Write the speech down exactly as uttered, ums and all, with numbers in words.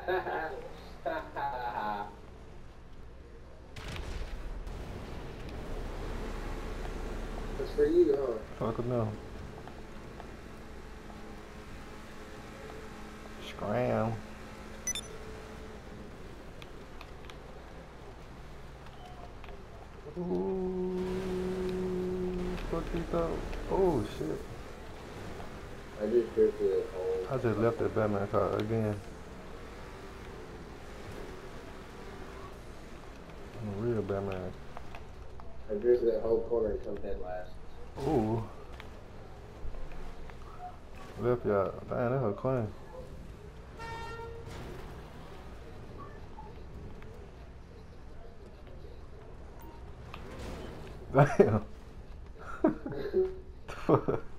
That's for you, huh? Fuck no. Scram. Ooh, fuck you thought? Oh shit. I just drifted it home. I just left that Batman car again. I'm a real Batman. I drifted that whole corner and come dead last. Ooh. Left y'all. Damn, that's a clean. Damn. Fuck.